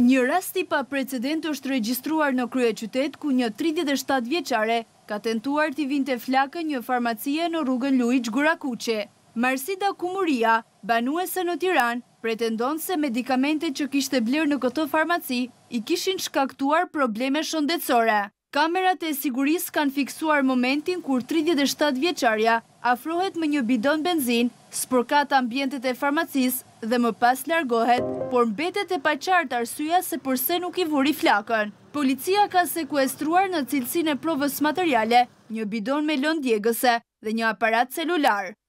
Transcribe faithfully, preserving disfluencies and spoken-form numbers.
Një rasti pa precedent është regjistruar në kryeqytet ku një tridhjetë e shtatë vjeçare ka tentuar t'i vinte flakën një farmacie në rrugën Luiç Gurakuçe. Marsida Kumuria, banuese në Tiranë, pretendon se medikamentet që kishte blerë në këtë farmaci i kishin shkaktuar probleme shëndetësore. Kamerat e sigurisë kanë fiksuar momentin kur tridhjetë e shtatë vjeçaria afrohet me një bidon benzin, spërkat ambientet e farmacisë dhe më pas largohet, por mbetet e paqartë arsyeja se përse nuk i vuri flakën. Policia ka sekuestruar në cilësinë e provës materiale një bidon me lëndë djegëse dhe një aparat celular.